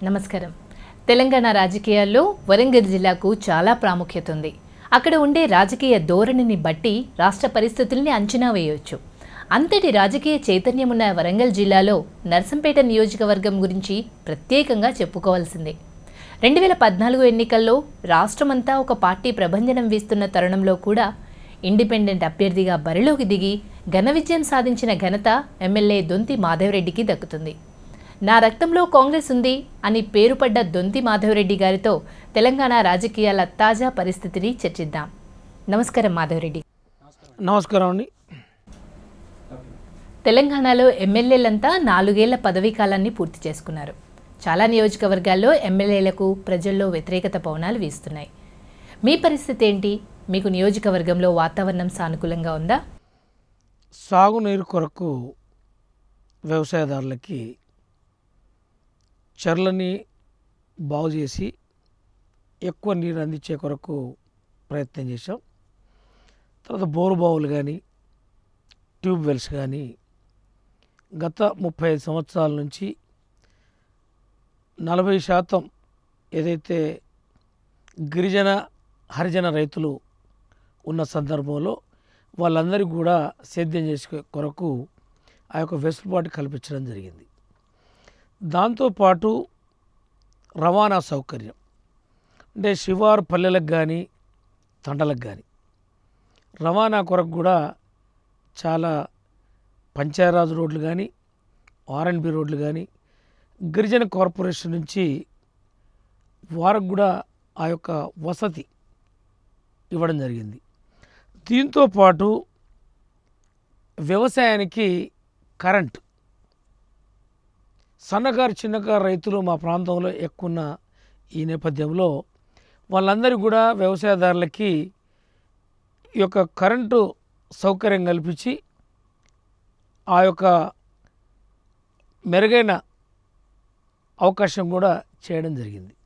నమస్కారం. తెలంగాణ రాజకీయాల్లో వరంగల్ జిల్లాకు చాలా ప్రాముఖ్యత ఉంది. అక్కడ ఉండే రాజకీయ ధోరణిని బట్టి రాష్ట్ర పరిస్థితుల్ని అంచనా వేయవచ్చు. అంతటి రాజకీయ చైతన్యం ఉన్న వరంగల్ జిల్లాలో నర్సంపేట నియోజకవర్గం గురించి ప్రత్యేకంగా చెప్పుకోవాల్సిందే. 2014 ఎన్నికల్లో రాష్ట్రమంతా ఒక పార్టీ ప్రభంజనం వీస్తున్న తరుణంలో కూడా ఇండిపెండెంట్ అభ్యర్థిగా బరిలోకి దిగి ఘన విజయం సాధించిన ఘనత MLA దొంతి మాధవరెడ్డికి దక్కుతుంది. నా రక్తంలో కాంగ్రెస్ ఉంది అని పేరుపడ్డ దొంతి మాధవరెడ్డి గారితో తెలంగాణ రాజకీయాల తాజా పరిస్థితిని చర్చిద్దాం. నమస్కారం మాధవరెడ్డి. నమస్కారం అండి. తెలంగాణలో MLAలంతా 4 ఏళ్ల పదవీ కాలాన్ని పూర్తి చేసుకున్నారు. చాలా నియోజకవర్గాల్లో MLAలకు ప్రజల్లో వ్యతిరేకత పవనాలు వీస్తున్నాయి. మీ పరిస్థితి ఏంటి? మీకు నియోజకవర్గంలో వాతావరణం సానుకూలంగా ఉందా? సాగునీరు కొరకు వ్యవసాయదారులకి చెర్లని బాగు చేసి ఎక్కువ నీరు అందించే కొరకు ప్రయత్నం చేశాం. తర్వాత బోరు బావులు కానీ ట్యూబ్ వెల్స్ కానీ గత 35 సంవత్సరాల నుంచి 40% ఏదైతే గిరిజన హరిజన రైతులు ఉన్న సందర్భంలో వాళ్ళందరికీ కూడా సేద్యం చేసే కొరకు ఆ యొక్క వెసులుబాటు కల్పించడం జరిగింది. దాంతోపాటు రవాణా సౌకర్యం అంటే శివారు పల్లెలకు కానీ తండలకు కానీ రవాణా కొరకు కూడా చాలా పంచాయరాజ్ రోడ్లు కానీ R&B రోడ్లు కానీ గిరిజన కార్పొరేషన్ నుంచి వారికి కూడా ఆ యొక్క వసతి ఇవ్వడం జరిగింది. దీంతోపాటు వ్యవసాయానికి కరెంట్ సన్నకారు చిన్నకారు రైతులు మా ప్రాంతంలో ఎక్కువ ఈ నేపథ్యంలో వాళ్ళందరికీ కూడా వ్యవసాయదారులకి ఈ యొక్క కరెంటు సౌకర్యం కల్పించి ఆ యొక్క మెరుగైన అవకాశం కూడా చేయడం జరిగింది.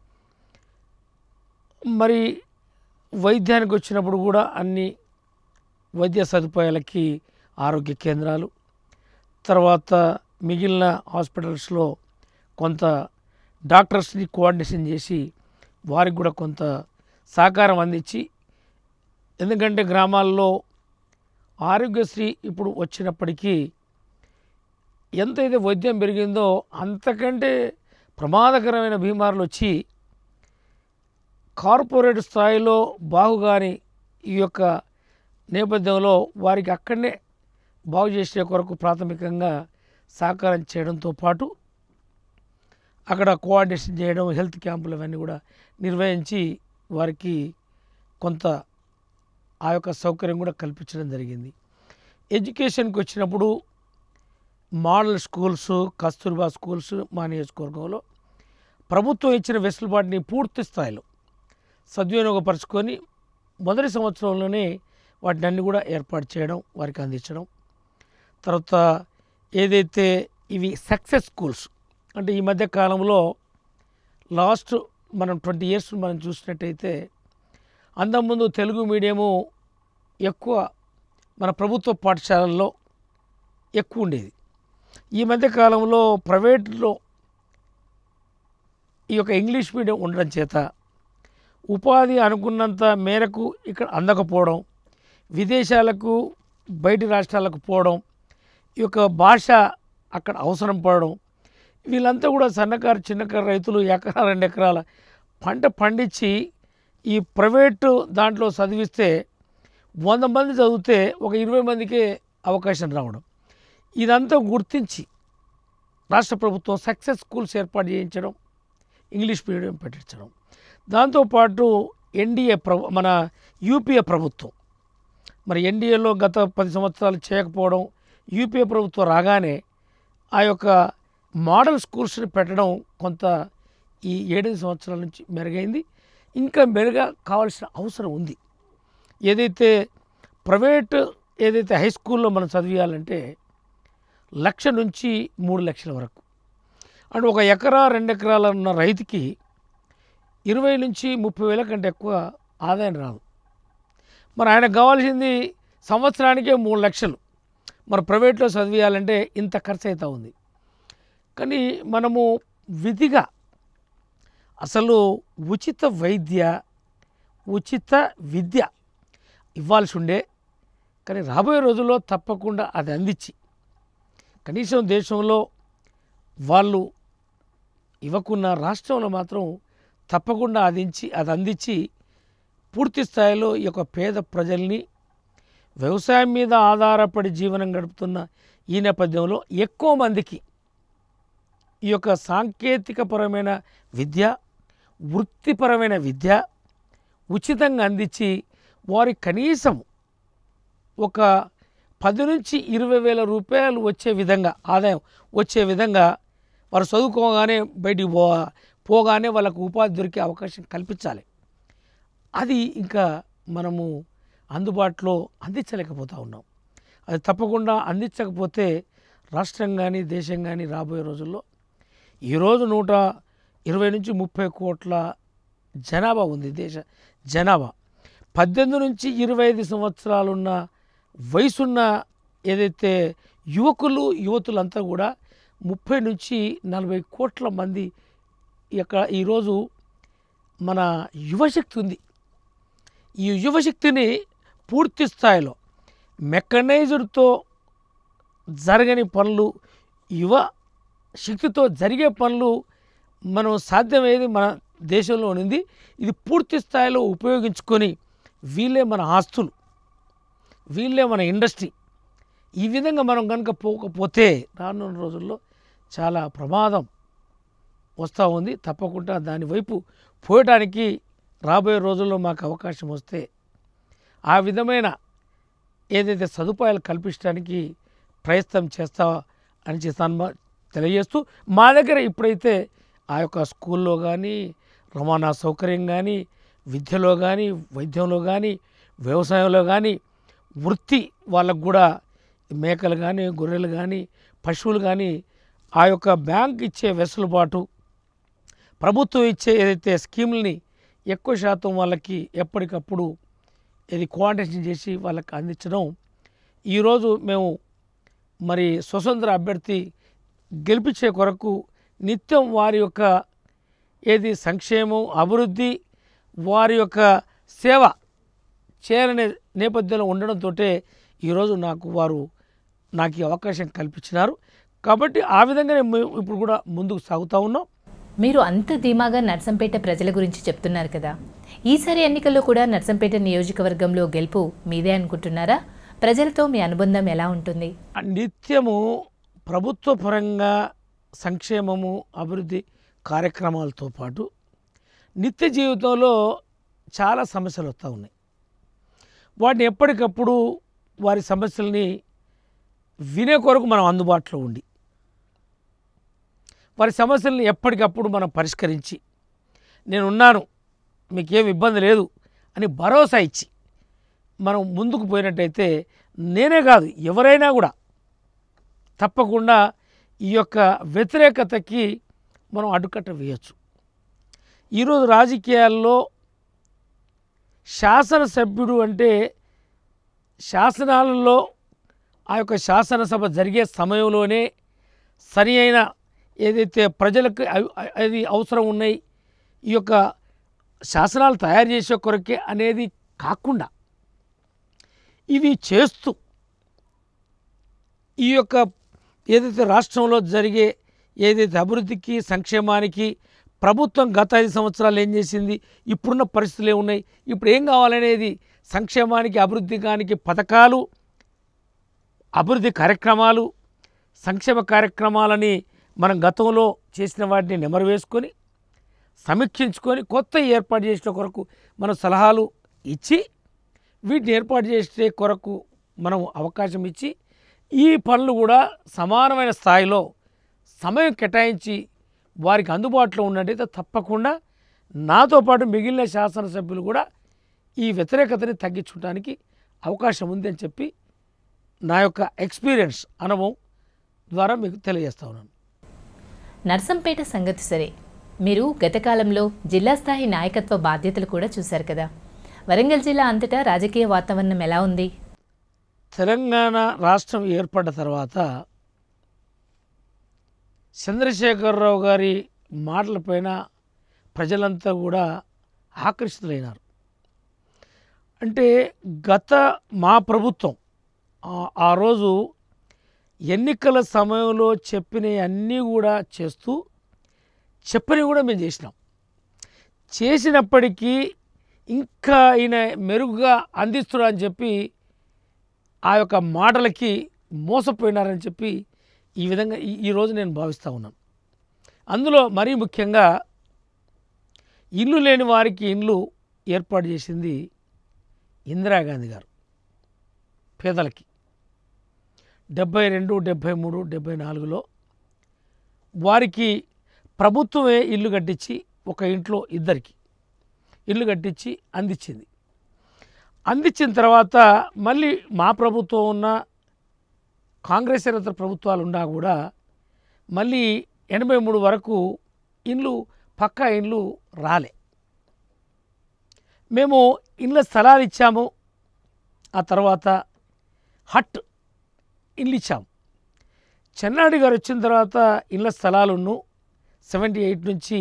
మరి వైద్యానికి వచ్చినప్పుడు కూడా అన్ని వైద్య సదుపాయాలకి ఆరోగ్య కేంద్రాలు, తర్వాత మిగిలిన హాస్పిటల్స్లో కొంత డాక్టర్స్ని కోఆర్డినేషన్ చేసి వారికి కూడా కొంత సహకారం అందించి, ఎందుకంటే గ్రామాల్లో ఆరోగ్యశ్రీ ఇప్పుడు వచ్చినప్పటికీ ఎంతైతే వైద్యం పెరిగిందో అంతకంటే ప్రమాదకరమైన బీమారులు వచ్చి కార్పొరేట్ స్థాయిలో బాగుగాని ఈ యొక్క నేపథ్యంలో వారికి అక్కడనే బాగు చేసే కొరకు ప్రాథమికంగా సహకారం చేయడంతో పాటు అక్కడ కోఆర్డినేషన్ చేయడం, హెల్త్ క్యాంపులు అవన్నీ కూడా నిర్వహించి వారికి కొంత ఆ యొక్క సౌకర్యం కూడా కల్పించడం జరిగింది. ఎడ్యుకేషన్కి వచ్చినప్పుడు మోడల్ స్కూల్స్, కస్తూర్బా స్కూల్స్ మా నియోజకవర్గంలో ప్రభుత్వం ఇచ్చిన వెసులుబాటుని పూర్తి స్థాయిలో సద్వినియోగపరచుకొని మొదటి సంవత్సరంలోనే వాటిని అన్ని కూడా ఏర్పాటు చేయడం, వారికి అందించడం. తర్వాత ఏదైతే ఇవి సక్సెస్ స్కూల్స్ అంటే ఈ మధ్య కాలంలో లాస్ట్ మనం 20 years మనం చూసినట్టయితే అంతకుముందు తెలుగు మీడియము ఎక్కువ మన ప్రభుత్వ పాఠశాలల్లో ఎక్కువ ఉండేది. ఈ మధ్య కాలంలో ప్రైవేట్లో ఈ యొక్క ఇంగ్లీష్ మీడియం ఉండడం చేత ఉపాధి అనుకున్నంత మేరకు ఇక్కడ అందకపోవడం, విదేశాలకు బయటి రాష్ట్రాలకు పోవడం, ఈ యొక్క భాష అక్కడ అవసరం పడడం, వీళ్ళంతా కూడా సన్నకారు చిన్నకారు రైతులు ఎకరా 2 ఎకరాల పంట పండించి ఈ ప్రైవేటు దాంట్లో చదివిస్తే 100 మంది చదివితే ఒక 20 మందికే అవకాశం రావడం, ఇదంతా గుర్తించి రాష్ట్ర ప్రభుత్వం సక్సెస్ స్కూల్స్ ఏర్పాటు చేయించడం, ఇంగ్లీష్ మీడియం పెట్టించడం. దాంతోపాటు మన యూపీఏ ప్రభుత్వం మరి ఎన్డీఏలో గత 10 సంవత్సరాలు చేయకపోవడం, యూపీఏ ప్రభుత్వం రాగానే ఆ యొక్క మోడల్ స్కూల్స్ని పెట్టడం కొంత ఈ 7 సంవత్సరాల నుంచి మెరుగైంది. ఇంకా మెరుగా కావాల్సిన అవసరం ఉంది. ఏదైతే ప్రైవేట్ ఏదైతే హై స్కూల్లో మనం చదివియాలంటే 1,00,000 నుంచి 3 లక్షల వరకు, అంటే ఒక ఎకరా 2 ఎకరాల ఉన్న రైతుకి 20 నుంచి 30 వేల కంటే ఎక్కువ ఆదాయం రాదు. మరి ఆయనకు కావాల్సింది సంవత్సరానికే 3 లక్షలు. మరి ప్రైవేట్లో చదివియాలంటే ఇంత ఖర్చు అవుతూ ఉంది. కానీ మనము విధిగా అసలు ఉచిత వైద్య, ఉచిత విద్య ఇవ్వాల్సి ఉండే, కానీ రాబోయే రోజుల్లో తప్పకుండా అది అందించి కనీసం దేశంలో వాళ్ళు ఇవ్వకున్న రాష్ట్రంలో మాత్రం తప్పకుండా అది అందించి పూర్తి స్థాయిలో ఈ యొక్క పేద ప్రజల్ని, వ్యవసాయం మీద ఆధారపడి జీవనం గడుపుతున్న ఈ నేపథ్యంలో ఎక్కువ మందికి ఈ యొక్క సాంకేతికపరమైన విద్య, వృత్తిపరమైన విద్య ఉచితంగా అందించి వారి కనీసం ఒక 10 నుంచి 20 వేల రూపాయలు వచ్చే విధంగా, ఆదాయం వచ్చే విధంగా వారు చదువుకోగానే బయటికి పోగానే వాళ్ళకు ఉపాధి దొరికే అవకాశం కల్పించాలి. అది ఇంకా మనము అందుబాటులో అందించలేకపోతూ ఉన్నాం. అది తప్పకుండా అందించకపోతే రాష్ట్రం కానీ దేశం కానీ రాబోయే రోజుల్లో ఈరోజు 120 నుంచి 30 కోట్ల జనాభా ఉంది. దేశ జనాభా 18 నుంచి 25 సంవత్సరాలున్న వయసున్న ఏదైతే యువతులంతా కూడా 30 నుంచి 40 కోట్ల మంది ఈరోజు మన యువశక్తి ఉంది. ఈ యువశక్తిని పూర్తి స్థాయిలో మెకనైజ్డ్తో జరగని పనులు, యువ శక్తితో జరిగే పనులు మనం సాధ్యమయ్యేది మన దేశంలో ఉంది. ఇది పూర్తి స్థాయిలో ఉపయోగించుకొని వీళ్ళే మన ఆస్తులు, వీళ్ళే మన ఇండస్ట్రీ. ఈ విధంగా మనం కనుక పోకపోతే రానున్న రోజుల్లో చాలా ప్రమాదం వస్తూ ఉంది. తప్పకుండా దాని వైపు పోయడానికి రాబోయే రోజుల్లో మాకు అవకాశం వస్తే ఆ విధమైన ఏదైతే సదుపాయాలు కల్పించడానికి ప్రయత్నం చేస్తా అని తెలియజేస్తూ, మా దగ్గర ఇప్పుడైతే ఆ యొక్క స్కూల్లో కానీ, రవాణా సౌకర్యం కానీ, విద్యలో కానీ, వైద్యంలో కానీ, వ్యవసాయంలో కానీ, వృత్తి వాళ్ళకు కూడా మేకలు కానీ, గొర్రెలు కానీ, పశువులు కానీ ఆ యొక్క బ్యాంక్ ఇచ్చే వెసులుబాటు, ప్రభుత్వం ఇచ్చే ఏదైతే స్కీములని ఎక్కువ శాతం వాళ్ళకి ఎప్పటికప్పుడు కోఆర్డినేషన్ చేసి వాళ్ళకి అందించడం. ఈరోజు మేము మరి స్వతంత్ర అభ్యర్థి గెలిపించే కొరకు నిత్యం వారి యొక్క సంక్షేమం, అభివృద్ధి, వారి యొక్క సేవ చేయాలనే నేపథ్యంలో ఉండడంతో ఈరోజు నాకు ఈ అవకాశం కల్పించినారు. కాబట్టి ఆ విధంగానే మేము ఇప్పుడు కూడా ముందుకు సాగుతూ ఉన్నాం. మీరు అంత ధీమాగా నర్సంపేట ప్రజల గురించి చెప్తున్నారు కదా, ఈసారి ఎన్నికల్లో కూడా నర్సంపేట నియోజకవర్గంలో గెలుపు మీదే అనుకుంటున్నారా? ప్రజలతో మీ అనుబంధం ఎలా ఉంటుంది? నిత్యము ప్రభుత్వ పరంగా సంక్షేమము, అభివృద్ధి కార్యక్రమాలతో పాటు నిత్య జీవితంలో చాలా సమస్యలు వస్తూ ఉన్నాయి. వాటిని ఎప్పటికప్పుడు వారి సమస్యల్ని వినే కొరకు మనం అందుబాటులో ఉండి వారి సమస్యల్ని ఎప్పటికప్పుడు మనం పరిష్కరించి, నేనున్నాను, మీకేం ఇబ్బంది లేదు అని భరోసా ఇచ్చి మనం ముందుకు పోయినట్టయితే నేనే కాదు ఎవరైనా కూడా తప్పకుండా ఈ యొక్క వ్యతిరేకతకి మనం అడ్డుకట్ట వేయచ్చు. ఈరోజు రాజకీయాల్లో శాసనసభ్యుడు అంటే శాసనాలలో ఆ యొక్క శాసనసభ జరిగే సమయంలోనే సరి అయిన ఏదైతే ప్రజలకు అది అవసరం ఉన్నాయి, ఈ యొక్క శాసనాలు తయారు చేసే కొరకే అనేది కాకుండా ఇవి చేస్తూ ఈ యొక్క ఏదైతే రాష్ట్రంలో జరిగే ఏదైతే అభివృద్ధికి, సంక్షేమానికి ప్రభుత్వం గత 5 సంవత్సరాలు ఏం చేసింది, ఇప్పుడున్న పరిస్థితులు ఏమున్నాయి, ఇప్పుడు ఏం కావాలనేది సంక్షేమానికి, అభివృద్ధికి పథకాలు, అభివృద్ధి కార్యక్రమాలు, సంక్షేమ కార్యక్రమాలని మనం గతంలో చేసిన వాటిని నెమరు వేసుకొని సమీక్షించుకొని కొత్త ఏర్పాటు చేసే కొరకు మనం సలహాలు ఇచ్చి వీటిని ఏర్పాటు చేసే కొరకు మనం అవకాశం ఇచ్చి ఈ పనులు కూడా సమానమైన స్థాయిలో సమయం కేటాయించి వారికి అందుబాటులో ఉన్నట్టయితే తప్పకుండా నాతో పాటు మిగిలిన శాసనసభ్యులు కూడా ఈ వ్యతిరేకతని తగ్గించుకోవడానికి అవకాశం ఉంది అని చెప్పి నా యొక్క ఎక్స్పీరియన్స్ అనుభవం ద్వారా మీకు తెలియజేస్తా ఉన్నాను. నర్సంపేట సంగతి సరే, మీరు గత కాలంలో జిల్లా స్థాయి నాయకత్వ బాధ్యతలు కూడా చూశారు కదా, వరంగల్ జిల్లా అంతటా రాజకీయ వాతావరణం ఎలా ఉంది? తెలంగాణ రాష్ట్రం ఏర్పడ్డ తర్వాత చంద్రశేఖరరావు గారి మాటలపైన ప్రజలంతా కూడా ఆకర్షితులైనారు. అంటే గత మా ప్రభుత్వం ఆ రోజు ఎన్నికల సమయంలో చెప్పినవి అన్నీ కూడా చేస్తూ చెప్పనివి కూడా మేము చేసినాం. చేసినప్పటికీ ఇంకా ఈయన మెరుగుగా అందిస్తున్నా అని చెప్పి ఆ యొక్క మాటలకి మోసపోయినారని చెప్పి ఈ విధంగా ఈరోజు నేను భావిస్తూ ఉన్నాను. అందులో మరీ ముఖ్యంగా ఇల్లు లేని వారికి ఇల్లు ఏర్పాటు చేసింది ఇందిరాగాంధీ గారు. పేదలకి 72, 73, 74లో వారికి ప్రభుత్వమే ఇల్లు కట్టించి ఒక ఇంట్లో ఇద్దరికి ఇల్లు కట్టించి అందించింది. అందించిన తర్వాత మళ్ళీ మా ప్రభుత్వం ఉన్న కాంగ్రెసేతర ప్రభుత్వాలు ఉన్నా కూడా మళ్ళీ 83 వరకు ఇల్లు పక్కా ఇల్లు రాలే. మేము ఇళ్ళ స్థలాలు ఇచ్చాము. ఆ తర్వాత హట్ ఇల్లు ఇచ్చాము. చెన్నాడి గారు వచ్చిన తర్వాత ఇళ్ళ స్థలాలను 78 నుంచి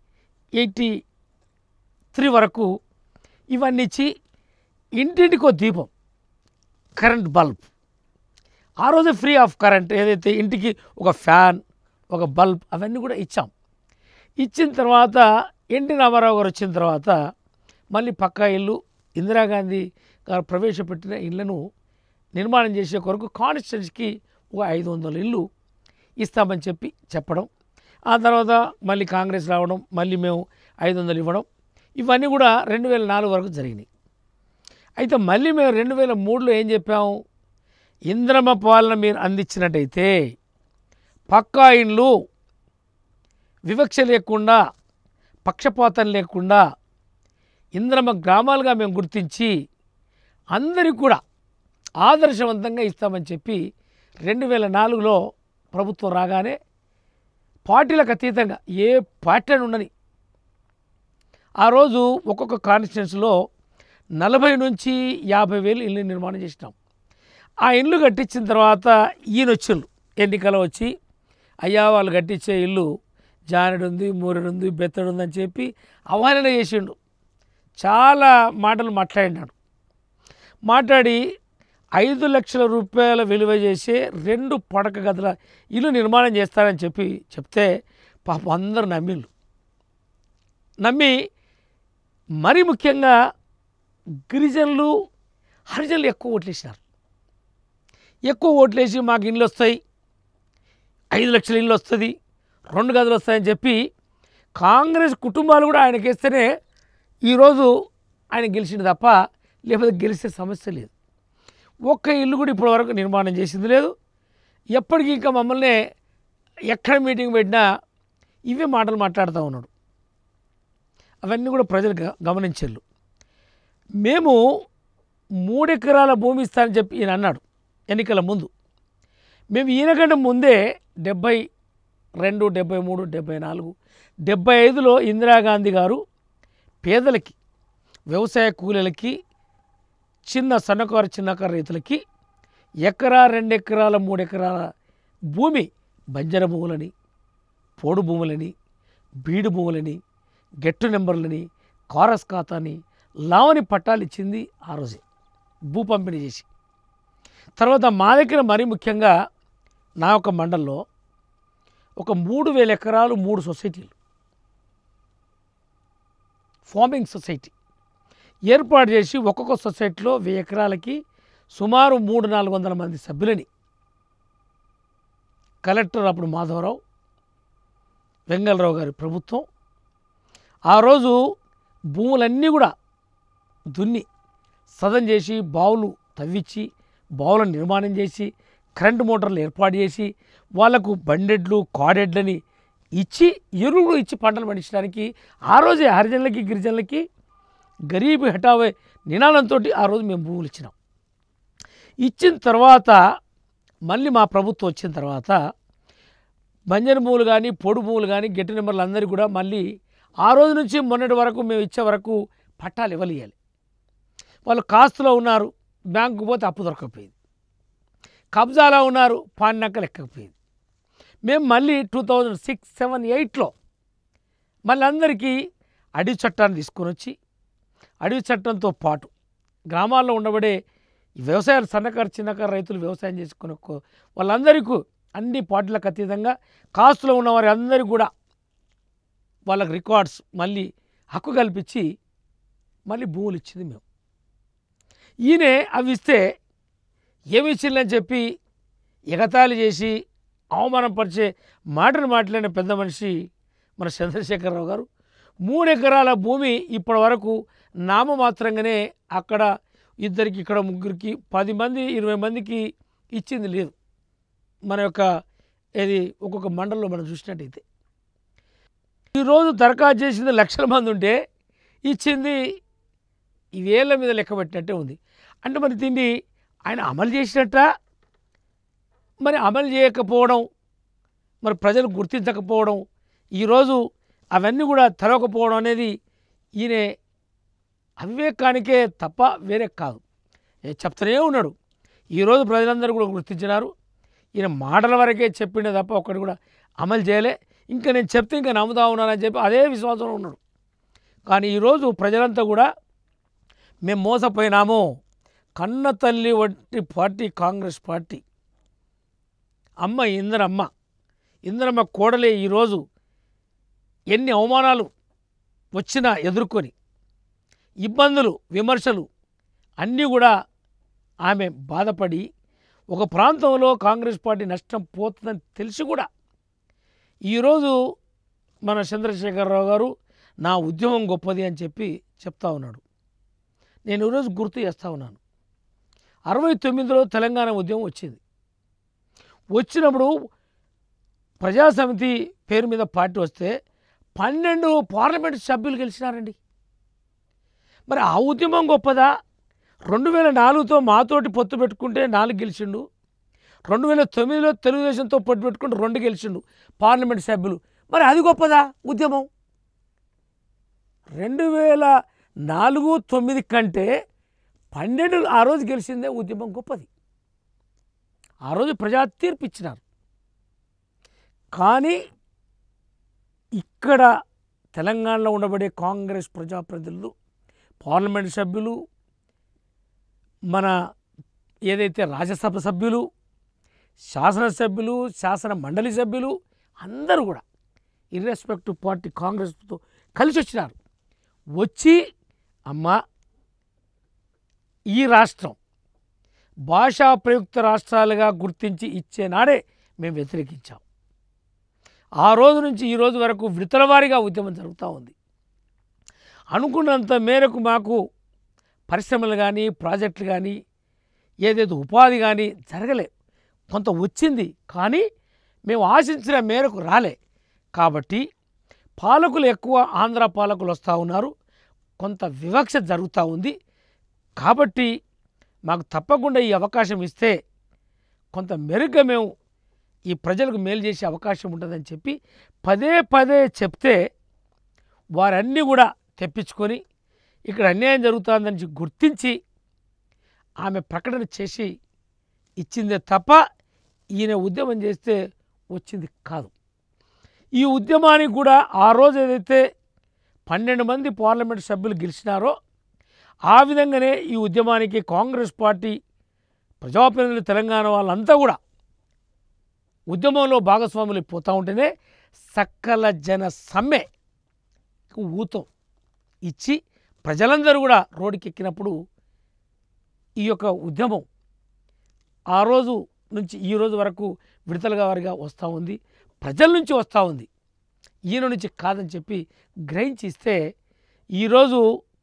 83 వరకు ఇవన్నీ ఇచ్చి ఇంటింటికో దీపం, కరెంట్ బల్బ్, ఆ రోజే ఫ్రీ ఆఫ్ కరెంట్, ఏదైతే ఇంటికి ఒక ఫ్యాన్, ఒక బల్బ్ అవన్నీ కూడా ఇచ్చాం. ఇచ్చిన తర్వాత ఎన్టీ రామారావు గారు వచ్చిన తర్వాత మళ్ళీ పక్కా ఇల్లు ఇందిరాగాంధీ గారు ప్రవేశపెట్టిన ఇళ్లను నిర్మాణం చేసే కొరకు కాన్స్టిట్యున్సీకి ఒక 500 ఇల్లు ఇస్తామని చెప్పడం. ఆ తర్వాత మళ్ళీ కాంగ్రెస్ రావడం, మళ్ళీ మేము 500 ఇవ్వడం, ఇవన్నీ కూడా 2004 వరకు జరిగినాయి. అయితే మళ్ళీ మేము 2003లో ఏం చెప్పాము, ఇంద్రమ్మ పాలన మీరు అందించినట్టయితే పక్కా ఇళ్ళు వివక్ష లేకుండా, పక్షపాతం లేకుండా ఇంద్రమ్మ గ్రామాలుగా మేము గుర్తించి అందరికీ కూడా ఆదర్శవంతంగా ఇస్తామని చెప్పి 2004లో ప్రభుత్వం రాగానే పార్టీలకు అతీతంగా ఏ పార్టీ ఉండని ఆ రోజు ఒక్కొక్క కాన్స్టిట్యున్సీలో 40 నుంచి 50,000 ఇల్లు నిర్మాణం చేసినాం. ఆ ఇల్లు కట్టించిన తర్వాత ఈయన వచ్చిండు ఎన్నికలు వచ్చి, అయ్యా వాళ్ళు కట్టించే ఇల్లు జానెడు ఉంది, మూరెడు ఉంది, బెత్తడు ఉందని చెప్పి అవహేళన చేసిండు. చాలా మాటలు మాట్లాడి 5 లక్షల రూపాయల విలువ చేసే 2 పడక గదుల ఇల్లు నిర్మాణం చేస్తారని చెప్తే పాపం అందరూ నమ్మి మరీ ముఖ్యంగా గిరిజనులు, హరిజనులు ఎక్కువ ఓట్లేసినారు. ఎక్కువ ఓట్లేసి మాకు ఇల్లు వస్తాయి, 5 లక్షల ఇల్లు వస్తుంది, 2 గదులు వస్తాయని చెప్పి కాంగ్రెస్ కుటుంబాలు కూడా ఆయనకేస్తేనే ఈరోజు ఆయన గెలిచింది తప్ప లేకపోతే గెలిచే సమస్య లేదు. ఒక్క ఇల్లు కూడా ఇప్పటివరకు నిర్మాణం చేసింది లేదు. ఎప్పటికీ ఇంకా మమ్మల్ని ఎక్కడ మీటింగ్ పెట్టినా ఇవే మాటలు మాట్లాడుతూ ఉన్నాడు. అవన్నీ కూడా ప్రజలు గమనించారు. మేము 3 ఎకరాల భూమి ఇస్తానని చెప్పి ఈయన అన్నాడు ఎన్నికల ముందు. మేము ఈయనకంటే ముందే 72, 73, 74, 75లో ఇందిరాగాంధీ గారు పేదలకి, వ్యవసాయ కూలీలకి, చిన్నకారు రైతులకి ఎకరా, 2 ఎకరాల, 3 ఎకరాల భూమి బంజర భూములని, పోడు భూములని, బీడు భూములని, గెట్టు నెంబర్లని, కారస్ ఖాతాని, లావణి పట్టాలు ఇచ్చింది ఆ రోజే భూ పంపిణీ చేసి. తర్వాత మా దగ్గర మరీ ముఖ్యంగా నా యొక్క మండలంలో ఒక 3,000 ఎకరాలు 3 సొసైటీలు, ఫార్మింగ్ సొసైటీ ఏర్పాటు చేసి ఒక్కొక్క సొసైటీలో 1000 ఎకరాలకి సుమారు 300-400 మంది సభ్యులని కలెక్టర్ అప్పుడు మాధవరావు, వెంగళరావు గారి ప్రభుత్వం ఆ రోజు భూములన్నీ కూడా దున్ని సదం చేసి, బావులు తవ్వించి, బావులను నిర్మాణం చేసి, కరెంటు మోటార్లు ఏర్పాటు చేసి, వాళ్లకు బండెడ్లు, కాడెడ్లని ఇచ్చి, ఎరువులు ఇచ్చి పంటలు పండించడానికి ఆ రోజే హరిజనులకి, గిరిజనులకి గరీబ్ హటావే నినాదంతో ఆ రోజు మేము భూములు ఇచ్చినాం. ఇచ్చిన తర్వాత మళ్ళీ మా ప్రభుత్వం వచ్చిన తర్వాత బంజరు భూములు కానీ, పొడు భూములు కానీ, గెట్టు నెంబర్లు అందరికీ కూడా మళ్ళీ ఆ రోజు నుంచి మొన్నటి వరకు మేము ఇచ్చే వరకు పట్టాలు ఇవ్వలేయాలి. వాళ్ళు కాస్తులో ఉన్నారు, బ్యాంకుకు పోతే అప్పు దొరకకపోయింది, కబ్జాలో ఉన్నారు, పాడినాక లెక్కకపోయింది. మేము మళ్ళీ 2006, 2007, 2008లో మళ్ళీ అందరికీ అడవి చట్టాన్ని తీసుకొని వచ్చి అడవి చట్టంతో పాటు గ్రామాల్లో ఉండబడే వ్యవసాయాలు సన్నకారు చిన్నకారు రైతులు వ్యవసాయం చేసుకునే వాళ్ళందరికీ అన్ని పార్టీలకు అతీతంగా కాస్తులో ఉన్న వారి అందరికీ కూడా వాళ్ళకి రికార్డ్స్ మళ్ళీ హక్కు కల్పించి మళ్ళీ భూములు ఇచ్చింది మేము. ఈయనే అవి ఇస్తే ఏమి ఇచ్చిందని చెప్పి ఎగతాళి చేసి అవమానపరిచే మాటలు మాట్లాడిన పెద్ద మనిషి మన చంద్రశేఖరరావు గారు 3 ఎకరాల భూమి ఇప్పటి వరకు నామమాత్రంగానే అక్కడ ఇద్దరికి ఇక్కడ ముగ్గురికి 10 మంది 20 మందికి ఇచ్చింది లేదు. మన యొక్క ఏది ఒక్కొక్క మండలంలో మనం చూసినట్టయితే ఈరోజు దరఖాస్తు చేసింది లక్షల మంది ఉంటే ఇచ్చింది ఈ వేళ్ళ మీద లెక్క పెట్టినట్టే ఉంది. అంటే మరి దీన్ని ఆయన అమలు చేసినట్ట, మరి అమలు చేయకపోవడం, మరి ప్రజలు గుర్తించకపోవడం, ఈరోజు అవన్నీ కూడా తెలవకపోవడం అనేది ఈయన అవివేకానికే తప్ప వేరే కాదు. చెప్తూనే ఉన్నాడు. ఈరోజు ప్రజలందరూ కూడా గుర్తించినారు. ఈయన మాటల వరకే చెప్పిండే తప్ప ఒక్కటి కూడా అమలు చేయలే. ఇంకా నేను చెప్తే ఇంకా నమ్ముతా ఉన్నానని చెప్పి అదే విశ్వాసంలో ఉన్నాడు. కానీ ఈరోజు ప్రజలంతా కూడా మేము మోసపోయినాము. కన్న తల్లి వంటి పార్టీ కాంగ్రెస్ పార్టీ. అమ్మ ఇందిరమ్మ కోడలే ఈరోజు ఎన్ని అవమానాలు వచ్చినా ఎదుర్కొని ఇబ్బందులు విమర్శలు అన్నీ కూడా ఆమె బాధపడి ఒక ప్రాంతంలో కాంగ్రెస్ పార్టీ నష్టం పోతుందని తెలిసి కూడా ఈరోజు మన చంద్రశేఖరరావు గారు నా ఉద్యమం గొప్పది అని చెప్పి చెప్తా ఉన్నాడు. నేను ఈరోజు గుర్తు చేస్తూ ఉన్నాను. 69లో తెలంగాణ ఉద్యమం వచ్చింది. వచ్చినప్పుడు ప్రజాసమితి పేరు మీద పార్టీ వస్తే 12 పార్లమెంటు సభ్యులు గెలిచినారండి. మరి ఆ ఉద్యమం గొప్పదా? 2004తో మాతోటి పొత్తు పెట్టుకుంటే 4 గెలిచిండు. 2009లో తెలుగుదేశంతో పొత్తు పెట్టుకుంటే 2 గెలిచిండు పార్లమెంటు సభ్యులు. మరి అది గొప్పదా ఉద్యమం? 2004-9 కంటే 12 ఆ రోజు గెలిచిందే ఉద్యమం గొప్పది. ఆ రోజు ప్రజా తీర్పు ఇచ్చినారు. కానీ ఇక్కడ తెలంగాణలో ఉండబడే కాంగ్రెస్ ప్రజాప్రతినిధులు, పార్లమెంటు సభ్యులు, మన ఏదైతే రాజ్యసభ సభ్యులు, శాసనసభ్యులు, శాసన మండలి సభ్యులు అందరూ కూడా ఇర్రెస్పెక్టివ్ పార్టీ కాంగ్రెస్తో కలిసి వచ్చినారు. వచ్చి అమ్మ ఈ రాష్ట్రం భాషా ప్రయుక్త రాష్ట్రాలుగా గుర్తించి ఇచ్చే నాడే మేము వ్యతిరేకించాం. ఆ రోజు నుంచి ఈ రోజు వరకు విడతల వారీగా ఉద్యమం జరుగుతూ ఉంది. అనుకున్నంత మేరకు మాకు పరిశ్రమలు కానీ ప్రాజెక్టులు కానీ ఏదైతే ఉపాధి కానీ జరగలే. కొంత వచ్చింది కానీ మేము ఆశించిన మేరకు రాలే. కాబట్టి పాలకులు ఎక్కువ ఆంధ్ర పాలకులు వస్తూ ఉన్నారు. కొంత వివక్ష జరుగుతూ ఉంది. కాబట్టి మాకు తప్పకుండా ఈ అవకాశం ఇస్తే కొంత మెరుగ్గా మేము ఈ ప్రజలకు మేలు చేసే అవకాశం ఉంటుందని చెప్పి పదే చెప్తే వారన్నీ కూడా తెప్పించుకొని ఇక్కడ అన్యాయం జరుగుతుందని గుర్తించి ఆమె ప్రకటన చేసి ఇచ్చిందే తప్ప ఈయన ఉద్యమం చేస్తే వచ్చింది కాదు. ఈ ఉద్యమానికి కూడా ఆ రోజు ఏదైతే 12 మంది పార్లమెంటు సభ్యులు గెలిచినారో ఆ విధంగానే ఈ ఉద్యమానికి కాంగ్రెస్ పార్టీ ప్రజాప్రతినిధులు తెలంగాణ వాళ్ళంతా కూడా ఉద్యమంలో భాగస్వాములు పోతూ ఉంటేనే సకల జన సమ్మె ఊతం ఇచ్చి ప్రజలందరూ కూడా రోడ్డుకి ఎక్కినప్పుడు ఈ యొక్క ఉద్యమం ఆ రోజు నుంచి ఈ రోజు వరకు విడతలుగా వారిగా వస్తూ ఉంది. ప్రజల నుంచి వస్తూ ఉంది. ఈయన నుంచి కాదని చెప్పి గ్రహించి ఇస్తే ఈరోజు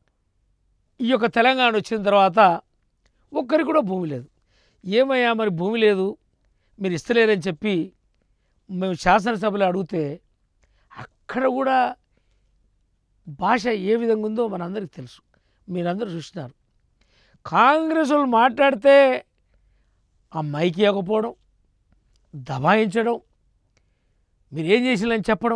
ఈ యొక్క తెలంగాణ వచ్చిన తర్వాత ఒక్కరికి కూడా భూమి లేదు. ఏమయ్యా మరి భూమి లేదు మీరు ఇస్తలేరని చెప్పి మేము శాసనసభలో అడిగితే అక్కడ కూడా భాష ఏ విధంగా ఉందో మనందరికీ తెలుసు. మీరందరూ చూసినారు. కాంగ్రెస్ వాళ్ళు మాట్లాడితే ఆ మైకి ఇవ్వకపోవడం, దబాయించడం, మీరేం చేసినారని చెప్పడం,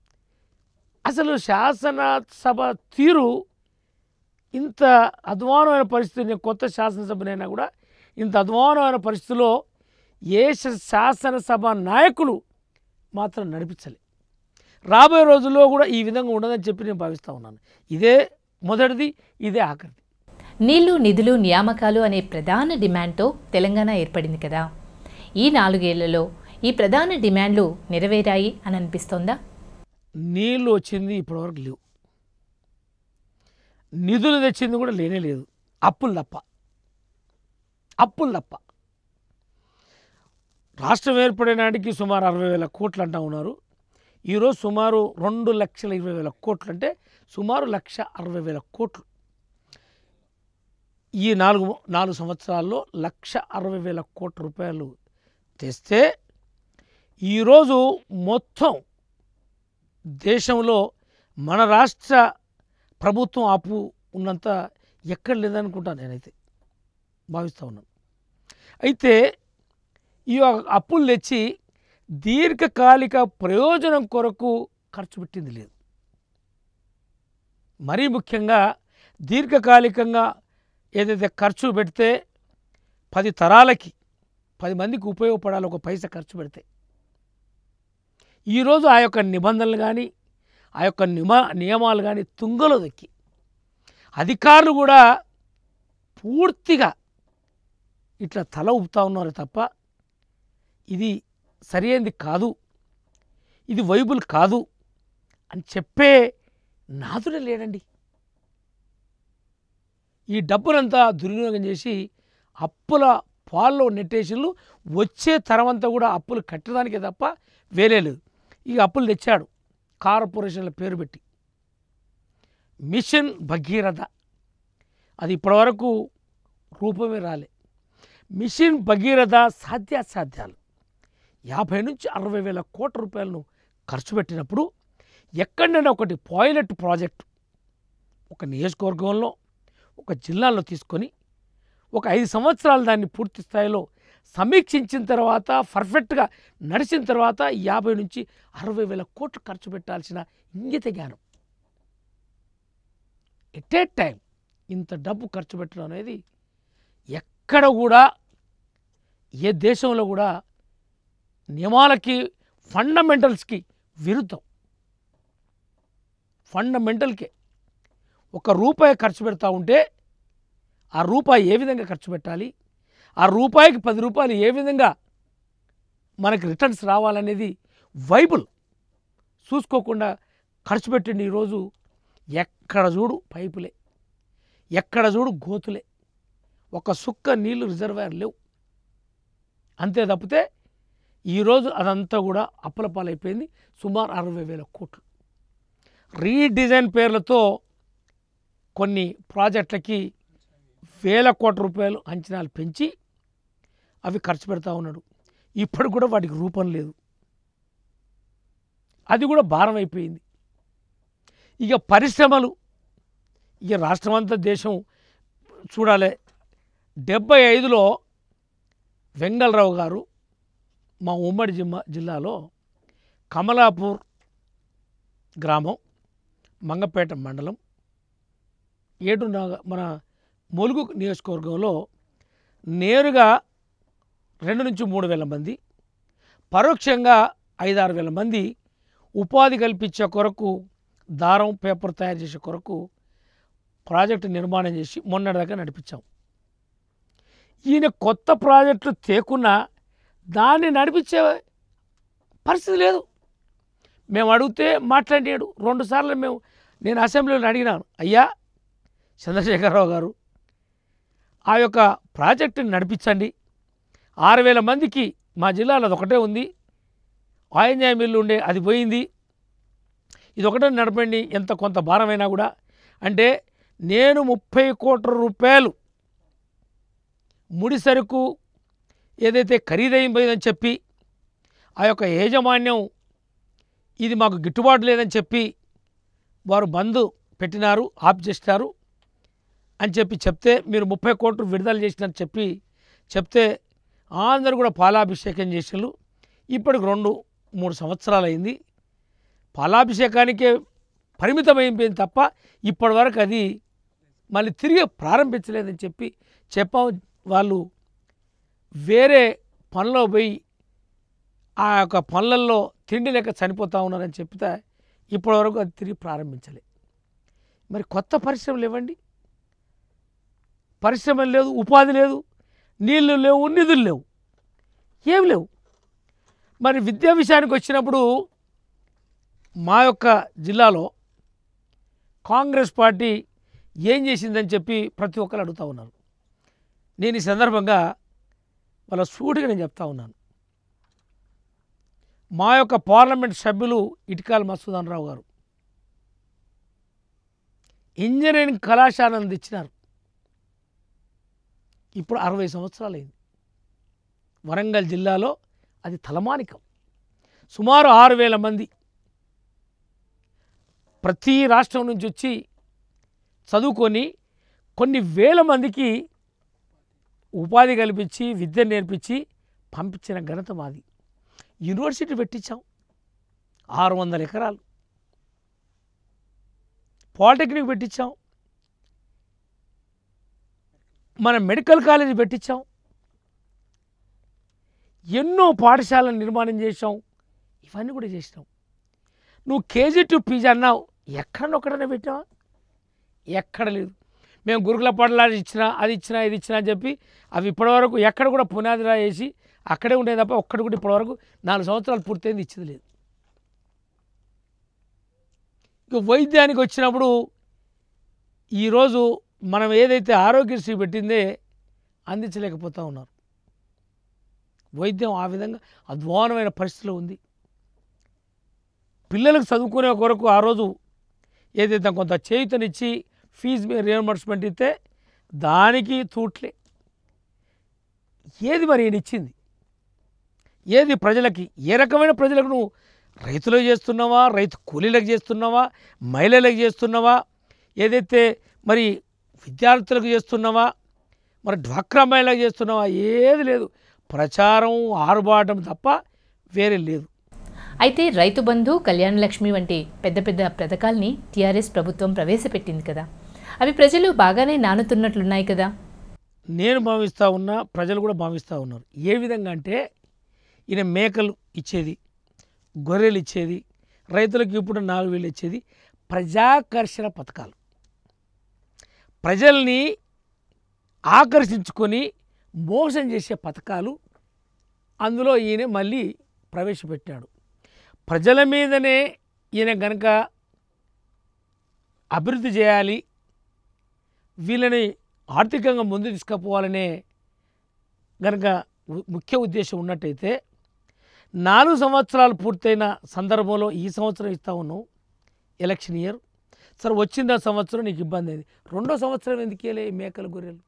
అసలు శాసనసభ తీరు ఇంత అధ్వానమైన పరిస్థితి. నేను కొత్త శాసనసభనైనా కూడా ఇంత అధ్వానమైన పరిస్థితిలో ఏ శాసనసభ నాయకులు మాత్రం నడిపించలే. రాబోయే రోజుల్లో కూడా ఈ విధంగా ఉండదని చెప్పి నేను భావిస్తూ ఉన్నాను. ఇదే మొదటిది, ఇదే ఆఖరిది. నీళ్లు, నిధులు, నియామకాలు అనే ప్రధాన డిమాండ్తో తెలంగాణ ఏర్పడింది కదా. ఈ 4 ఏళ్లలో ఈ ప్రధాన డిమాండ్లు నెరవేరాయి అని అనిపిస్తోందా? నీళ్ళు వచ్చింది ఇప్పటివరకు లేవు, నిధులు తెచ్చింది కూడా లేనే లేదు. అప్పులు తప్ప. రాష్ట్రం ఏర్పడే నాటికి సుమారు 60,000 కోట్లు అంటూ ఉన్నారు. ఈరోజు సుమారు 2,20,000 కోట్లు, అంటే సుమారు 1,60,000 కోట్లు. ఈ 4 సంవత్సరాల్లో 1,60,000 కోట్ల రూపాయలు తెస్తే ఈరోజు మొత్తం దేశంలో మన రాష్ట్ర ప్రభుత్వం అప్పు ఉన్నంత ఎక్కడ లేదనుకుంటాను నేనైతే భావిస్తూ ఉన్నాను. అయితే ఈ అప్పులు తెచ్చి దీర్ఘకాలిక ప్రయోజనం కొరకు ఖర్చు పెట్టింది లేదు. మరీ ముఖ్యంగా దీర్ఘకాలికంగా ఏదైతే ఖర్చు పెడితే 10 తరాలకి 10 మందికి ఉపయోగపడాలి, ఒక పైసా ఖర్చు పెడితే ఈరోజు ఆ యొక్క నిబంధనలు కానీ ఆ యొక్క నియమాలు కానీ తుంగలో దక్కి అధికారులు కూడా పూర్తిగా ఇట్లా తల ఊపుతా ఉన్నారు తప్ప ఇది సరైనది కాదు, ఇది వైబుల్ కాదు అని చెప్పే నాదుడే లేడండి. ఈ డబ్బునంతా దుర్వినియోగం చేసి అప్పుల పాల్లో నెట్టేసిళ్ళు. వచ్చే తరమంతా కూడా అప్పులు కట్టడానికే తప్ప వేరే లేదు. ఈ అప్పులు తెచ్చాడు కార్పొరేషన్ల పేరు పెట్టి. మిషన్ భగీరథ అది ఇప్పటివరకు రూపమే రాలే. మిషన్ భగీరథ సాధ్యాసాధ్యాలు 50 నుంచి 60,000 కోట్ల రూపాయలను ఖర్చు పెట్టినప్పుడు ఎక్కడైనా ఒకటి పైలట్ ప్రాజెక్టు ఒక నియోజకవర్గంలో ఒక జిల్లాలో తీసుకొని ఒక 5 సంవత్సరాలు దాన్ని పూర్తి స్థాయిలో సమీక్షించిన తర్వాత పర్ఫెక్ట్గా నడిచిన తర్వాత 50 నుంచి 60,000 కోట్లు ఖర్చు పెట్టాల్సిన ఇంగిత జ్ఞానం. ఎట్ ఏ టైం ఇంత డబ్బు ఖర్చు పెట్టడం అనేది ఎక్కడ కూడా ఏ దేశంలో కూడా నియమాలకి ఫండమెంటల్స్కి విరుద్ధం. ఫండమెంటల్కే ఒక రూపాయి ఖర్చు పెడతా ఉంటే ఆ రూపాయి ఏ విధంగా ఖర్చు పెట్టాలి, ఆ రూపాయికి 10 రూపాయలు ఏ విధంగా మనకి రిటర్న్స్ రావాలనేది వైబుల్ చూసుకోకుండా ఖర్చు పెట్టండి. ఈరోజు ఎక్కడ చూడు పైపులే, ఎక్కడ చూడు గోతులే, ఒక సుక్క నీళ్లు రిజర్వాయర్ లేవు. అంతే తప్పితే ఈరోజు అదంతా కూడా అప్పుల పాలైపోయింది. సుమారు 60,000 కోట్లు రీడిజైన్ పేర్లతో కొన్ని ప్రాజెక్టులకి 1,000 కోట్ల రూపాయలు అంచనాలు పెంచి అవి ఖర్చు పెడతా ఉన్నాడు. ఇప్పుడు కూడా వాటికి రూపం లేదు, అది కూడా భారం అయిపోయింది. ఇక పరిశ్రమలు, ఇక రాష్ట్రమంతా దేశం చూడాలి. 75లో వెంగళరావు గారు మా ఉమ్మడి జిల్లాలో కమలాపూర్ గ్రామం, మంగపేట మండలం, మన ములుగు నియోజకవర్గంలో నేరుగా 2 నుంచి 3 వేల మంది, పరోక్షంగా 5-6 వేల మంది ఉపాధి కల్పించే కొరకు దారం పేపర్ తయారు చేసే కొరకు ప్రాజెక్టు నిర్మాణం చేసి మొన్నటిదాకా నడిపించాం. ఈయన కొత్త ప్రాజెక్టులు తేకున్నా దాన్ని నడిపించే పరిస్థితి లేదు. మేము అడిగితే మాట్లాడాడు 2 సార్లు. నేను అసెంబ్లీలో అడిగినాను, అయ్యా చంద్రశేఖరరావు గారు ఆ యొక్క ప్రాజెక్టుని నడిపించండి, 6,000 మందికి మా జిల్లాలో అది ఒకటే ఉంది, ఆయంజాయ మిల్లు ఉండే అది పోయింది, ఇది ఒకటే నడపండి ఎంత కొంత భారమైనా కూడా అంటే నేను 30 కోట్ల రూపాయలు ముడి సరుకు ఏదైతే ఖరీదైపోయిందని చెప్పి ఆ యొక్క యాజమాన్యం ఇది మాకు గిట్టుబాటు లేదని చెప్పి వారు బంద్ పెట్టినారు, ఆఫ్ చేస్తారు అని చెప్తే మీరు 30 కోట్లు విడుదల చేసినని చెప్తే అందరూ కూడా పాలాభిషేకం చేసారు. ఇప్పటికి 2-3 సంవత్సరాలు అయింది. పాలాభిషేకానికే పరిమితమైపోయింది తప్ప ఇప్పటి వరకు అది మళ్ళీ తిరిగి ప్రారంభించలేదని చెప్పాం. వాళ్ళు వేరే పనిలో పోయి ఆ యొక్క పనులలో తిండి లేక చనిపోతూ ఉన్నారని చెప్తే ఇప్పటివరకు అది తిరిగి ప్రారంభించలే. మరి కొత్త పరిశ్రమలు ఇవ్వండి. పరిశ్రమలు లేదు, ఉపాధి లేదు, నీళ్లు లేవు, నిధులు లేవు, ఏం లేవు. మరి విద్యా విషయానికి వచ్చినప్పుడు మా యొక్క జిల్లాలో కాంగ్రెస్ పార్టీ ఏం చేసిందని చెప్పి ప్రతి ఒక్కరు అడుగుతూ ఉన్నారు. నేను ఈ సందర్భంగా వాళ్ళ సూటిగా నేను చెప్తా ఉన్నాను. మా యొక్క పార్లమెంట్ సభ్యులు ఇటికాల మసూదన్ రావు గారు ఇంజనీరింగ్ కళాశాలను తెచ్చినారు. ఇప్పుడు 60 సంవత్సరాలైంది. వరంగల్ జిల్లాలో అది తలమానికం. సుమారు 6,000 మంది ప్రతి రాష్ట్రం నుంచి వచ్చి చదువుకొని కొన్ని వేల మందికి ఉపాధి కల్పించి విద్య నేర్పించి పంపించిన ఘనత మాది. యూనివర్సిటీ పెట్టించాం, 600 ఎకరాలు. పాలిటెక్నిక్ పెట్టించాం, మన మెడికల్ కాలేజీ పెట్టించాం, ఎన్నో పాఠశాలను నిర్మాణం చేసాం. ఇవన్నీ కూడా చేసినాం. నువ్వు కేజీ టు పీజీ అన్నావు, ఎక్కడనొక్కడనే పెట్టావా? ఎక్కడ లేదు. మేము గురుకుల పాఠశాల ఇచ్చినా, అది ఇచ్చినా, ఇది ఇచ్చినా అని చెప్పి అవి ఇప్పటివరకు ఎక్కడ కూడా పునాది రాయేసి అక్కడే ఉండేది తప్ప ఒక్కటి కూడా ఇప్పటివరకు 4 సంవత్సరాలు పూర్తయింది ఇచ్చింది లేదు. ఇక వైద్యానికి వచ్చినప్పుడు ఈరోజు మనం ఏదైతే ఆరోగ్యశ్రీ పెట్టిందే అందించలేకపోతూ ఉన్నారు. వైద్యం ఆ విధంగా అధ్వానమైన పరిస్థితిలో ఉంది. పిల్లలకు చదువుకునే కొరకు ఆ రోజు ఏదైతే కొంత చేయుతనిచ్చి ఫీజు రియంబర్స్మెంట్ ఇస్తే దానికి తూట్లే. ఏది మరి ఈయన ఇచ్చింది? ఏది ప్రజలకి? ఏ రకమైన ప్రజలకు నువ్వు రైతులకు చేస్తున్నావా, రైతు కూలీలకు చేస్తున్నావా, మహిళలకు చేస్తున్నావా, ఏదైతే మరి విద్యార్థులకు చేస్తున్నావా, మరి డ్వాక్రా మహిళలకు చేస్తున్నావా? ఏది లేదు. ప్రచారం, ఆరుబాటం తప్ప వేరే లేదు. అయితే రైతు బంధు, కళ్యాణ లక్ష్మి వంటి పెద్ద పెద్ద పథకాల్ని టీఆర్ఎస్ ప్రభుత్వం ప్రవేశపెట్టింది కదా, అవి ప్రజలు బాగానే నానుతున్నట్లున్నాయి కదా? నేను భావిస్తూ ఉన్నా, ప్రజలు కూడా భావిస్తూ ఉన్నారు. ఏ విధంగా అంటే ఈయన మేకలు ఇచ్చేది, గొర్రెలు ఇచ్చేది, రైతులకు ఇప్పుడు 4,000 ఇచ్చేది ప్రజాకర్షణ పథకాలు. ప్రజల్ని ఆకర్షించుకొని మోసం చేసే పథకాలు అందులో ఈయన మళ్ళీ ప్రవేశపెట్టాడు. ప్రజల మీదనే ఈయన గనక అభివృద్ధి చేయాలి, వీళ్ళని ఆర్థికంగా ముందు తీసుకుపోవాలనే గనక ముఖ్య ఉద్దేశం ఉన్నట్టయితే 4 సంవత్సరాలు పూర్తయిన సందర్భంలో ఈ సంవత్సరం ఇస్తా ఉన్నాం, ఎలక్షన్ ఇయర్. సరే వచ్చిన సంవత్సరం నీకు ఇబ్బంది అయింది, 2వ సంవత్సరం ఎందుకు ఇవ్వలే ఈ మేకలు గొర్రెలు?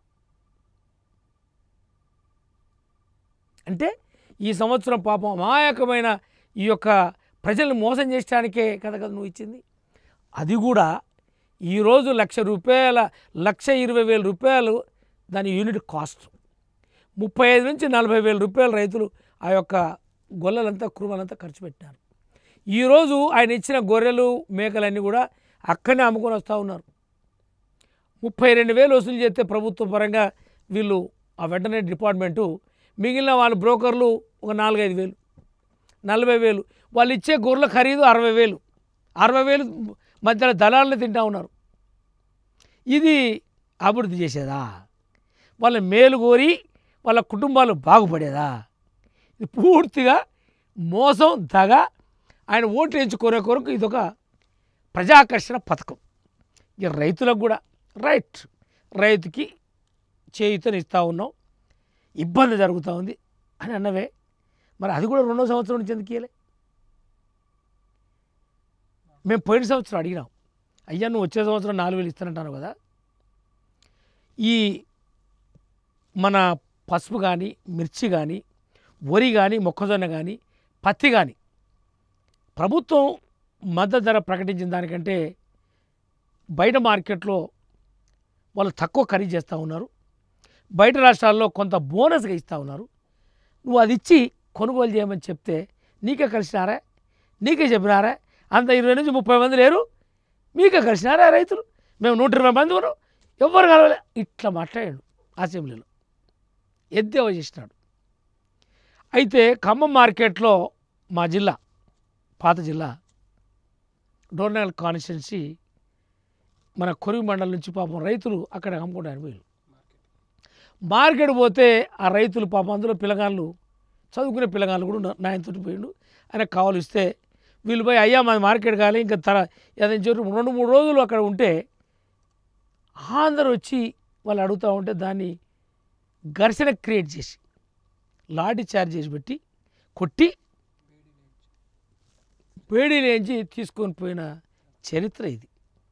అంటే ఈ సంవత్సరం పాపం అమాయకమైన ఈ యొక్క ప్రజల్ని మోసం చేయడానికే కదా నువ్వు ఇచ్చింది. అది కూడా ఈరోజు ₹1,00,000, ₹1,20,000 దాని యూనిట్ కాస్ట్. 35 నుంచి 40,000 రూపాయలు రైతులు ఆ యొక్క గొల్లలంతా కురుమలంతా ఖర్చు పెట్టినారు. ఈరోజు ఆయన ఇచ్చిన గొర్రెలు మేకలన్నీ కూడా అక్కడనే అమ్ముకొని వస్తూ ఉన్నారు. 32,000 వసూలు చేస్తే ప్రభుత్వ పరంగా వీళ్ళు ఆ వెటర్నరీ డిపార్ట్మెంటు, మిగిలిన వాళ్ళు బ్రోకర్లు ఒక 4-5,000, 40,000. వాళ్ళు ఇచ్చే గొర్రెల ఖరీదు 60,000. 60,000 మధ్యలో దళాలను తింటూ ఉన్నారు. ఇది అభివృద్ధి చేసేదా? వాళ్ళ మేలు కోరి వాళ్ళ కుటుంబాలు బాగుపడేదా? ఇది పూర్తిగా మోసం, దగ. ఆయన ఓట్లు ఎంచుకునే కొరకు ఇదొక ప్రజాకర్షణ పథకం. ఇక రైతులకు కూడా రైతుకి చేయూతనిస్తూ ఉన్నాం, ఇబ్బంది జరుగుతూ ఉంది అని అన్నవే. మరి అది కూడా 2వ సంవత్సరం నుంచి ఎందుకు ఇవ్వలే? మేము పోయిన సంవత్సరం అడిగినాం, అయ్యా నువ్వు వచ్చే సంవత్సరం 4,000 ఇస్తానంటాను కదా, ఈ మన పసుపు కానీ, మిర్చి కానీ, వరి కానీ, మొక్కజొన్న కానీ, పత్తి కానీ ప్రభుత్వం మద్దతు ధర ప్రకటించిన దానికంటే బయట మార్కెట్లో వాళ్ళు తక్కువ ఖరీదు చేస్తూ ఉన్నారు. బయట రాష్ట్రాల్లో కొంత బోనస్గా ఇస్తూ ఉన్నారు. నువ్వు అది ఇచ్చి కొనుగోలు చేయమని చెప్తే నీకే కలిసినారా? నీకే చెప్పినారా? అంత 20 నుంచి 30 మంది లేరు, మీకే కలిసినారా రైతులు? మేము 120 మంది ఉన్నాం, ఎవ్వరు కలవలే. ఇట్లా మాట్లాడాడు అసెంబ్లీలో, ఎద్దేవా చేసినాడు. అయితే ఖమ్మం మార్కెట్లో మా జిల్లా, పాత జిల్లా, డోర్నగల్ కాన్స్టిట్యున్సీ మన కొరివి మండలం నుంచి పాపం రైతులు అక్కడ అమ్ముకుంటారు. వీళ్ళు మార్కెట్ పోతే ఆ రైతులు పాపం అందులో పిల్లగాళ్ళు చదువుకునే పిల్లగాళ్ళు కూడా నాయనతో పోయిండు. ఆయన కావాలి ఇస్తే వీళ్ళు పోయి అయ్యా మాది మార్కెట్ కావాలి ఇంకా ఏదైనా చెప్పి 2-3 రోజులు అక్కడ ఉంటే అందరూ వచ్చి వాళ్ళు అడుగుతూ ఉంటే దాన్ని ఘర్షణ క్రియేట్ చేసి లాఠీ చార్జ్ చేసి పెట్టి కొట్టి వేడిలేంచి తీసుకొని పోయిన చరిత్ర ఇది.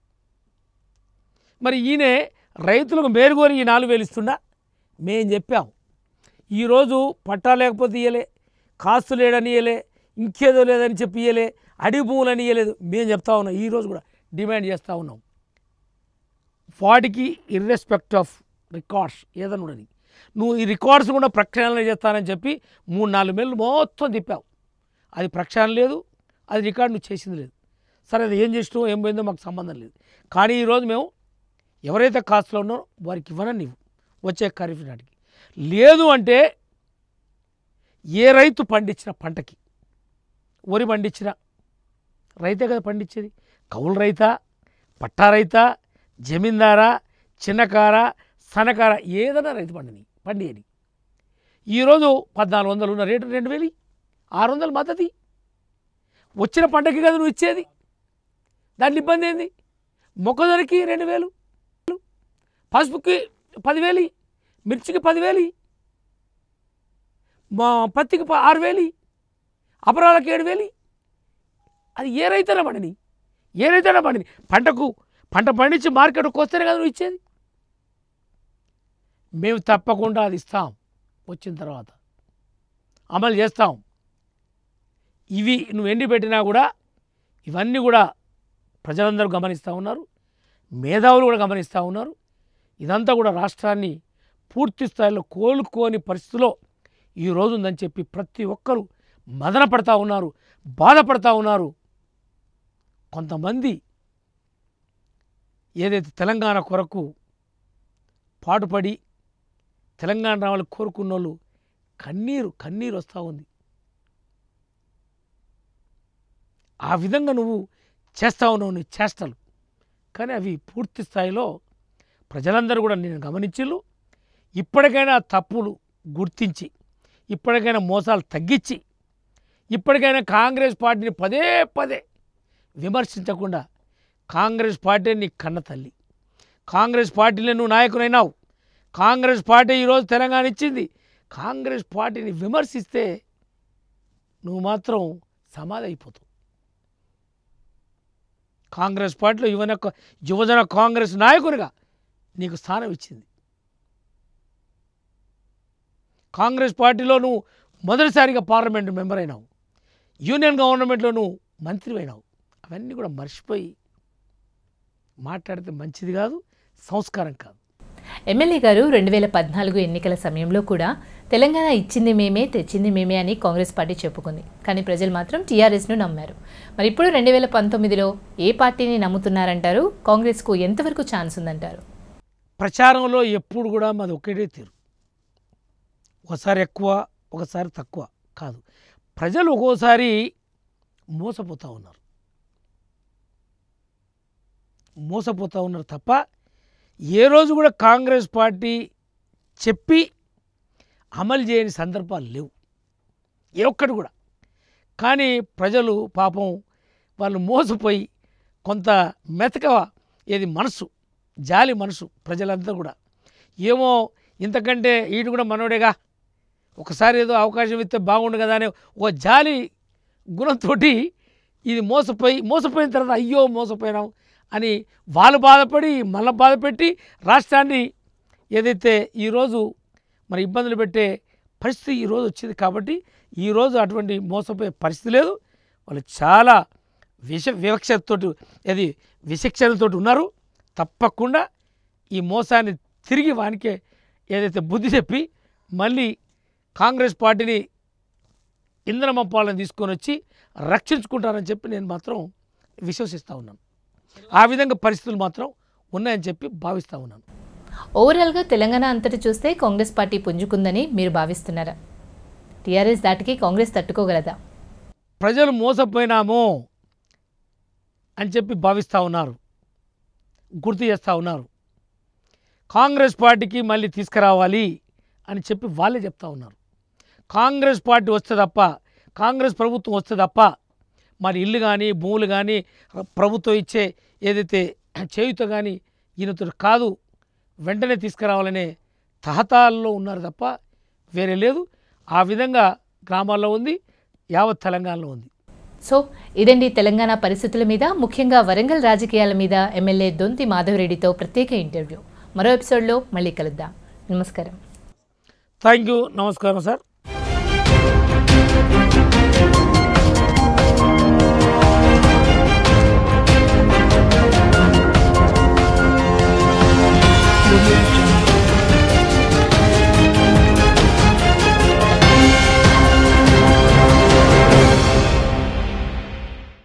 మరి ఈయనే రైతులకు మేలుగోరి ఈ 4,000 ఇస్తుండా మేం చెప్పాం. ఈరోజు పట్టా లేకపోతే ఇయ్యలే, కాస్తు లేడని ఇయ్యలే, ఇంకేదో లేదని చెప్పి ఇయ్యలే, అడిగి భూములని ఇయ్యలేదు. మేము చెప్తా ఉన్నాం, ఈరోజు కూడా డిమాండ్ చేస్తూ ఉన్నాం. వాటికి ఇర్రెస్పెక్ట్ ఆఫ్ రికార్డ్స్ ఏదన్నా ఉండని నువ్వు ఈ రికార్డ్స్ కూడా ప్రక్షాళన చేస్తానని చెప్పి 3-4 నెలలు మొత్తం తిప్పావు. అది ప్రక్షాళన లేదు, అది రికార్డు నువ్వు చేసింది లేదు. సరే అది ఏం చేసినావు ఏం పోయిందో మాకు సంబంధం లేదు. కానీ ఈరోజు మేము ఎవరైతే కాస్ట్లో ఉన్నారో వారికి ఇవ్వనని నీవు వచ్చే ఖరీఫ్ నాటికి లేదు అంటే ఏ రైతు పండించిన పంటకి వరి పండించిన రైతే కదా పండించేది. కౌలు రైతా, పట్టా రైతా, జమీందారా, చిన్నకారా, సన్నకార ఏదైనా రైతు పండియని ఈరోజు 1,400 ఉన్న రేటు 2,600 మద్దతు వచ్చిన పంటకి కదా నువ్వు ఇచ్చేది. దాంట్లో ఇబ్బంది ఏంది? మొక్కజొన్నకి 2,000, పసుపుకి 10,000, మిర్చికి 10,000, మా పత్తికి 6,000, అపరాలకి 7,000. అది ఏ రైతైనా పండిని, ఏ రైతైనా పండిని పంట పండించి మార్కెట్కి వస్తేనే కదా నువ్వు ఇచ్చేది. మేము తప్పకుండా అది ఇస్తాం, వచ్చిన తర్వాత అమలు చేస్తాం. ఇవి నువ్వు ఎండి పెట్టినా కూడా ఇవన్నీ కూడా ప్రజలందరూ గమనిస్తూ ఉన్నారు, మేధావులు కూడా గమనిస్తూ ఉన్నారు. ఇదంతా కూడా రాష్ట్రాన్ని పూర్తి స్థాయిలో కోలుకోని పరిస్థితిలో ఈరోజు ఉందని చెప్పి ప్రతి ఒక్కరూ మదన పడతా ఉన్నారు, బాధపడతా ఉన్నారు. కొంతమంది ఏదైతే తెలంగాణ కొరకు పాటుపడి తెలంగాణ రావాలని కోరుకున్న వాళ్ళు కన్నీరు వస్తూ ఉంది. ఆ విధంగా నువ్వు చేస్తూ ఉన్నావు నీ చేష్టలు. కానీ అవి పూర్తి స్థాయిలో ప్రజలందరూ కూడా నేను గమనించిళ్ళు. ఇప్పటికైనా తప్పులు గుర్తించి, ఇప్పటికైనా మోసాలు తగ్గించి, ఇప్పటికైనా కాంగ్రెస్ పార్టీని పదే పదే విమర్శించకుండా, కాంగ్రెస్ పార్టీ నీ కన్న తల్లి, కాంగ్రెస్ పార్టీలో నువ్వు నాయకునైనావు, కాంగ్రెస్ పార్టీ ఈరోజు తెలంగాణ ఇచ్చింది. కాంగ్రెస్ పార్టీని విమర్శిస్తే నువ్వు మాత్రం సమాధి అయిపోతావు. కాంగ్రెస్ పార్టీలో యువజన కాంగ్రెస్ నాయకునిగా నీకు స్థానం ఇచ్చింది. కాంగ్రెస్ పార్టీలో నువ్వు మొదటిసారిగా పార్లమెంటు మెంబర్ అయినావు, యూనియన్ గవర్నమెంట్లో నువ్వు మంత్రి అయినావు. అవన్నీ కూడా మర్చిపోయి మాట్లాడితే మంచిది కాదు, సంస్కారం కాదు. ఎమ్మెల్యే గారు 2014 ఎన్నికల సమయంలో కూడా తెలంగాణ ఇచ్చింది మేమే, తెచ్చింది మేమే అని కాంగ్రెస్ పార్టీ చెప్పుకుంది. కానీ ప్రజలు మాత్రం టీఆర్ఎస్ను నమ్మారు. మరి ఇప్పుడు 2019లో ఏ పార్టీని నమ్ముతున్నారంటారు? కాంగ్రెస్కు ఎంతవరకు ఛాన్స్ ఉందంటారు? ప్రచారంలో ఎప్పుడు కూడా మాది ఒక్కటే తీరు, ఒకసారి ఎక్కువ ఒకసారి తక్కువ కాదు. ప్రజలు ఒక్కోసారి మోసపోతూ ఉన్నారు తప్ప ఏ రోజు కూడా కాంగ్రెస్ పార్టీ చెప్పి అమలు చేయని సందర్భాలు లేవు, ఏ ఒక్కటి కూడా. కానీ ప్రజలు పాపం వాళ్ళు మోసపోయి కొంత మనసు, జాలి మనసు ప్రజలంతా కూడా ఏమో ఇంతకంటే ఈడు కూడా మనోడేగా, ఒకసారి ఏదో అవకాశం ఇస్తే బాగుండు కదా అనే ఒక జాలి గుణంతో ఇది మోసపోయిన తర్వాత అయ్యో మోసపోయినాం అని వాళ్ళు బాధపడి మళ్ళీ బాధపెట్టి రాష్ట్రాన్ని ఏదైతే ఈరోజు మరి ఇబ్బందులు పెట్టే పరిస్థితి ఈరోజు వచ్చింది. కాబట్టి ఈరోజు అటువంటి మోసపోయే పరిస్థితి లేదు. వాళ్ళు చాలా విచక్షణతో ఉన్నారు. తప్పకుండా ఈ మోసాన్ని తిరిగి వానికే ఏదైతే బుద్ధి చెప్పి మళ్ళీ కాంగ్రెస్ పార్టీని ఇంధనమ పాలన తీసుకొని వచ్చి రక్షించుకుంటారని చెప్పి నేను మాత్రం విశ్వసిస్తూ ఉన్నాను. ఆ విధంగా పరిస్థితులు మాత్రం ఉన్నాయని చెప్పి భావిస్తూ ఉన్నాను. ఓవరాల్గా తెలంగాణ అంతటి చూస్తే కాంగ్రెస్ పార్టీ పుంజుకుందని మీరు భావిస్తున్నారా? టీఆర్ఎస్ దాటికి కాంగ్రెస్ తట్టుకోగలదా? ప్రజలు మోసపోయినామో అని చెప్పి భావిస్తూ ఉన్నారు, గుర్తు చేస్తూ ఉన్నారు. కాంగ్రెస్ పార్టీకి మళ్ళీ తీసుకురావాలి అని చెప్పి వాళ్ళే చెప్తా ఉన్నారు. కాంగ్రెస్ పార్టీ వస్తే తప్ప, కాంగ్రెస్ ప్రభుత్వం వస్తే తప్ప మరి ఇల్లు కానీ భూములు కానీ ప్రభుత్వం ఇచ్చే ఏదైతే చేయుత కానీ ఈయనతో కాదు, వెంటనే తీసుకురావాలనే తహతాల్లో ఉన్నారు తప్ప వేరే లేదు. ఆ విధంగా గ్రామాల్లో ఉంది, యావత్ తెలంగాణలో ఉంది. సో ఇదండి తెలంగాణ పరిస్థితుల మీద, ముఖ్యంగా వరంగల్ రాజకీయాల మీద ఎమ్మెల్యే దొంతి మాధవరెడ్డితో ప్రత్యేక ఇంటర్వ్యూ. మరో ఎపిసోడ్లో మళ్ళీ కలుద్దాం. నమస్కారం. Thank you. నమస్కారం సార్. Audio Jungle.